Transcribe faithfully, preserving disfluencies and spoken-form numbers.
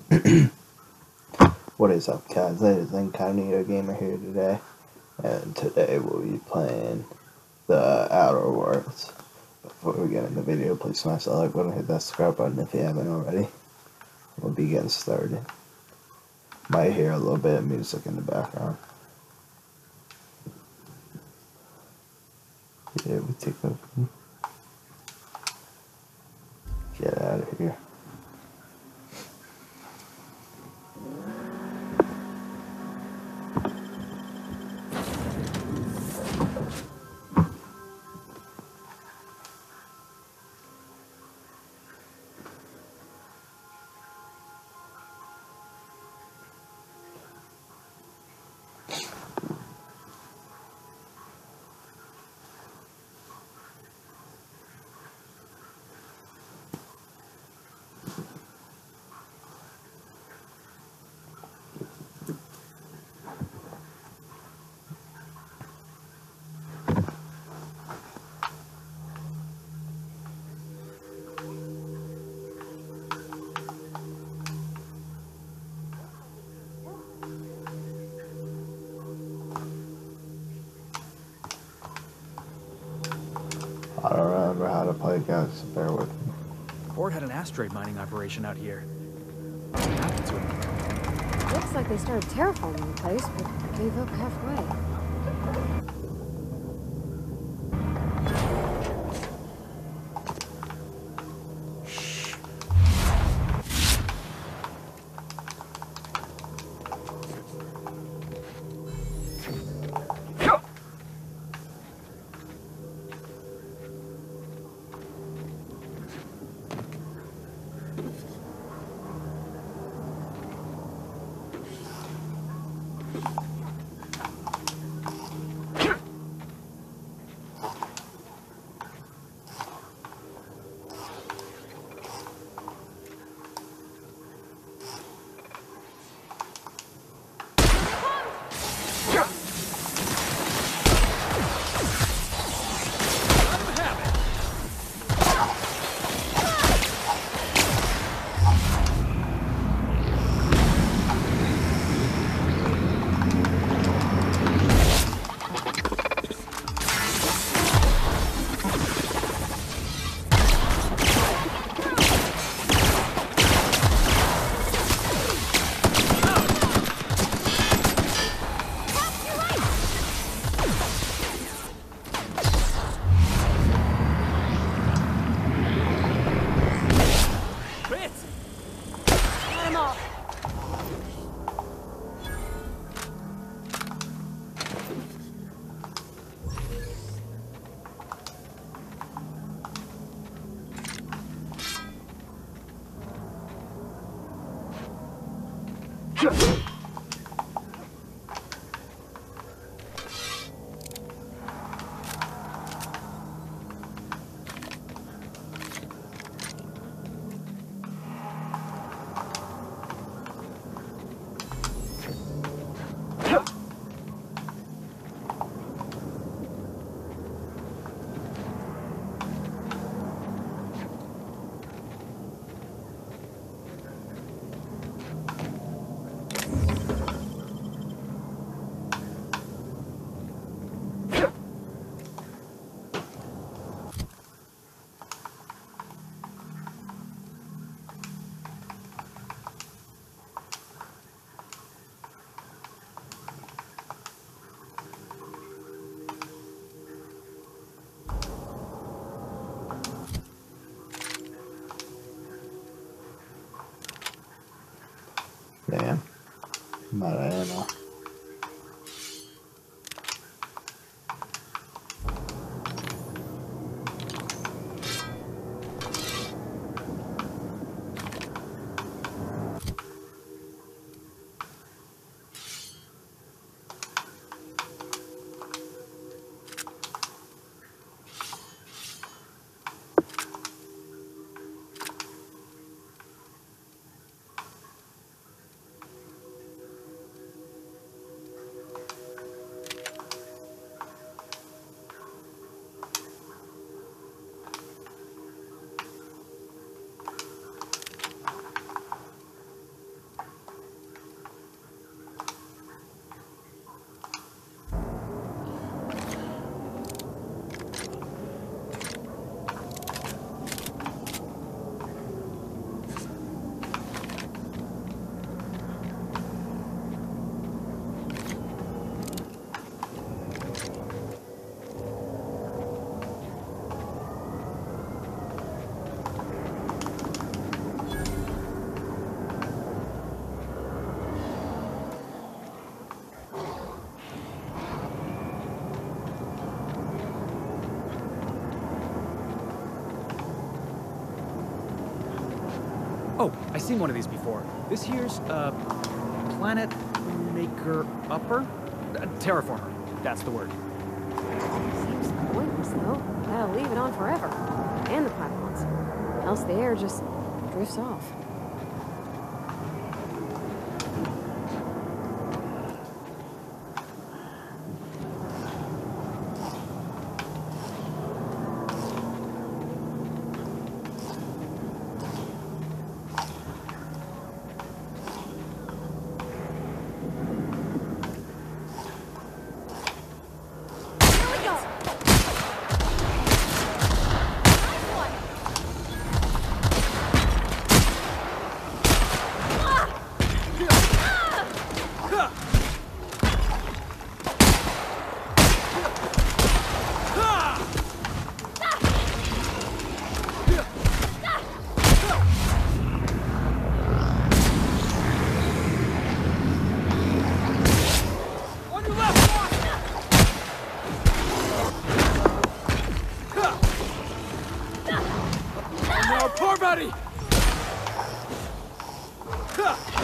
What is up, guys? It is Incognito Gamer here today, and today we'll be playing the Outer Worlds. Before we get in the video, please smash that like button, hit that subscribe button if you haven't already. We'll be getting started. Might hear a little bit of music in the background. Yeah, we take a get out of here. I don't remember how to play, guys, so bear with me. Horde had an asteroid mining operation out here. What happened to it? Looks like they started terraforming the place, but gave up halfway. Damn. I'm out of ammo. I seen one of these before. This here's, uh, Planet Maker Upper? Uh, terraformer, that's the word. Seems pointless, though. Gotta leave it on forever. And the platforms. Else the air just drifts off. Poor buddy!